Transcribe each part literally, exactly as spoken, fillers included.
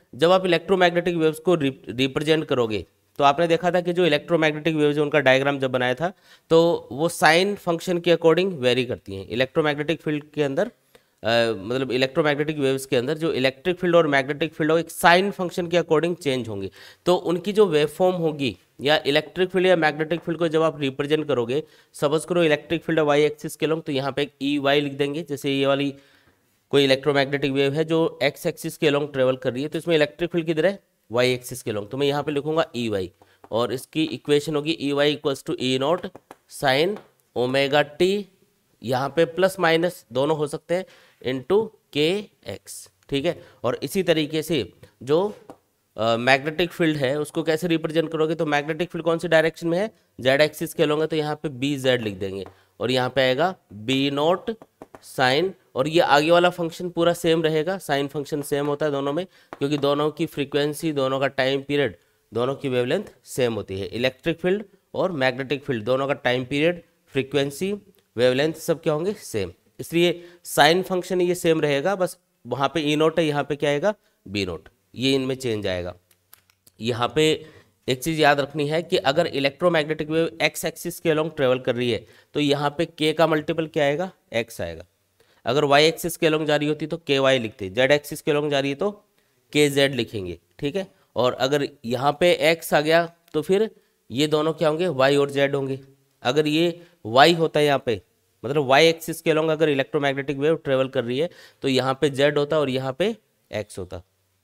जब आप electromagnetic waves को रिप्रेजेंट करोगे तो आपने देखा था कि जो इलेक्ट्रोमैग्नेटिक वेव्स है उनका डायग्राम जब बनाया था तो वो साइन फंक्शन के अकॉर्डिंग वेरी करती हैं। इलेक्ट्रोमैग्नेटिक फील्ड के अंदर Uh, मतलब इलेक्ट्रोमैग्नेटिक वेव्स के अंदर जो इलेक्ट्रिक फील्ड और मैग्नेटिक फील्ड हो एक साइन फंक्शन के अकॉर्डिंग चेंज होंगी, तो उनकी जो वेव फॉर्म होगी या इलेक्ट्रिक फील्ड या मैग्नेटिक फील्ड को जब आप रिप्रेजेंट करोगे, सपोज करो इलेक्ट्रिक फील्ड वाई एक्सिस के लॉन्ग, तो यहाँ पे एक ई वाई लिख देंगे। जैसे ये वाली कोई इलेक्ट्रोमैग्नेटिक वेव है जो एक्स एक्सिस के लॉन्ग ट्रेवल कर रही है, तो इसमें इलेक्ट्रिक फील्ड किधर है, वाई एक्सिस के लॉन्ग, तो मैं यहाँ पे लिखूंगा ई वाई और इसकी इक्वेशन होगी E Y equals to E naught sine omega T, यहाँ पे प्लस माइनस दोनों हो सकते हैं, इंटू के एक्स। ठीक है, और इसी तरीके से जो मैग्नेटिक uh, फील्ड है उसको कैसे रिप्रेजेंट करोगे, तो मैग्नेटिक फील्ड कौन सी डायरेक्शन में है, जेड एक्सिस के लोगे, तो यहाँ पे बी जेड लिख देंगे और यहाँ पे आएगा बी नॉट साइन, और ये आगे वाला फंक्शन पूरा सेम रहेगा, साइन फंक्शन सेम होता है दोनों में, क्योंकि दोनों की फ्रीक्वेंसी, दोनों का टाइम पीरियड, दोनों की वेवलेंथ सेम होती है। इलेक्ट्रिक फील्ड और मैग्नेटिक फील्ड दोनों का टाइम पीरियड, फ्रीक्वेंसी, वेवलेंथ सब क्या होंगे, सेम, इसलिए साइन फंक्शन ये सेम रहेगा, बस वहाँ पे ई नोट है, यहाँ पे क्या आएगा, बी नोट, ये इनमें चेंज आएगा। यहाँ पे एक चीज़ याद रखनी है कि अगर इलेक्ट्रोमैग्नेटिक वेव एक्स एक्सिस के अलोंग ट्रेवल कर रही है तो यहाँ पे के का मल्टीपल क्या आएगा, एक्स आएगा। अगर वाई एक्सिस के अलोंग जा रही होती तो के वाई लिखते, जेड एक्सिस के अलोंग जा रही है तो के जेड लिखेंगे। ठीक है, और अगर यहाँ पे एक्स आ गया तो फिर ये दोनों क्या होंगे, वाई और जेड होंगे। अगर ये वाई होता है यहाँ पे, मतलब वाई एक्सिस के अलोंग अगर इलेक्ट्रोमैग्नेटिक वेव ट्रेवल कर रही है तो यहाँ पे जेड होता और यहाँ पे एक्स होता,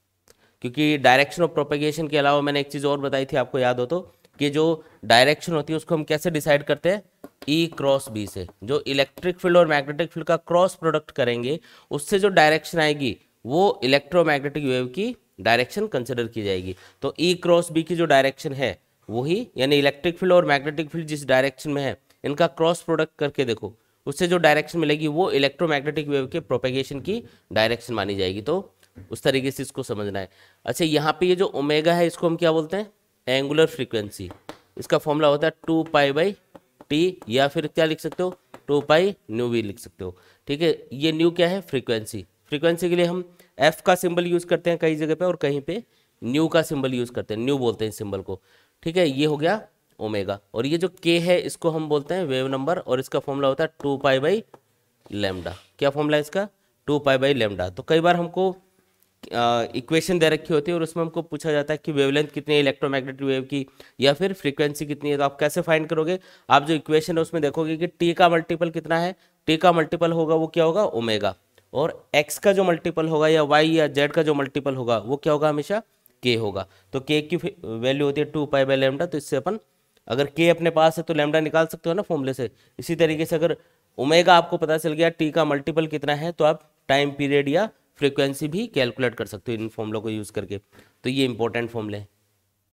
क्योंकि डायरेक्शन ऑफ प्रोपेगेशन के अलावा मैंने एक चीज़ और बताई थी, आपको याद हो तो, कि जो डायरेक्शन होती है उसको हम कैसे डिसाइड करते हैं, ई क्रॉस बी से। जो इलेक्ट्रिक फील्ड और मैग्नेटिक फील्ड का क्रॉस प्रोडक्ट करेंगे उससे जो डायरेक्शन आएगी वो इलेक्ट्रोमैग्नेटिक वेव की डायरेक्शन कंसिडर की जाएगी। तो ई क्रॉस बी की जो डायरेक्शन है वही, यानी इलेक्ट्रिक फील्ड और मैग्नेटिक फील्ड जिस डायरेक्शन में है इनका क्रॉस प्रोडक्ट करके देखो, उससे जो डायरेक्शन मिलेगी वो इलेक्ट्रोमैग्नेटिक वेव के प्रोपेगेशन की डायरेक्शन मानी जाएगी। तो उस तरीके से इसको समझना है। अच्छा, यहाँ पे ये जो ओमेगा है इसको हम क्या बोलते हैं, एंगुलर फ्रीक्वेंसी। इसका फॉर्मूला होता है टू पाई बाई टी, या फिर क्या लिख सकते हो, टू पाई न्यू वी लिख सकते हो। ठीक है, ये न्यू क्या है, फ्रीक्वेंसी। फ्रीक्वेंसी के लिए हम एफ का सिंबल यूज करते हैं कई जगह पे, और कहीं पे न्यू का सिंबल यूज करते हैं, न्यू बोलते हैं इस सिंबल को। ठीक है, ये हो गया ओमेगा, और ये जो के है इसको हम बोलते हैं वेव नंबर, और इसका फॉर्मूला होता है टू पाई बाई लेमडा। क्या फॉर्मूला है इसका, टू पाई बाई लेमडा। तो कई बार हमको इक्वेशन uh, दे रखी होती है और उसमें हमको पूछा जाता है कि वेवलेंथ कितनी है इलेक्ट्रोमैग्नेटिक वेव की, या फिर फ्रीक्वेंसी कितनी है, तो आप कैसे फाइंड करोगे, आप जो इक्वेशन है उसमें देखोगे कि टी का मल्टीपल कितना है, टी का मल्टीपल होगा वो क्या होगा, ओमेगा, और एक्स का जो मल्टीपल होगा या वाई या जेड का जो मल्टीपल होगा वो क्या होगा, हमेशा के होगा। तो के की वैल्यू होती है टू पाई बाई लेमडा, तो इससे अपन अगर के अपने पास है तो लेमडा निकाल सकते हो ना फॉर्मूले से। इसी तरीके से अगर ओमेगा आपको पता चल गया, टी का मल्टीपल कितना है, तो आप टाइम पीरियड या फ्रीक्वेंसी भी कैलकुलेट कर सकते हो इन फॉर्मूलों को यूज करके। तो ये इंपॉर्टेंट फॉर्मूले हैं।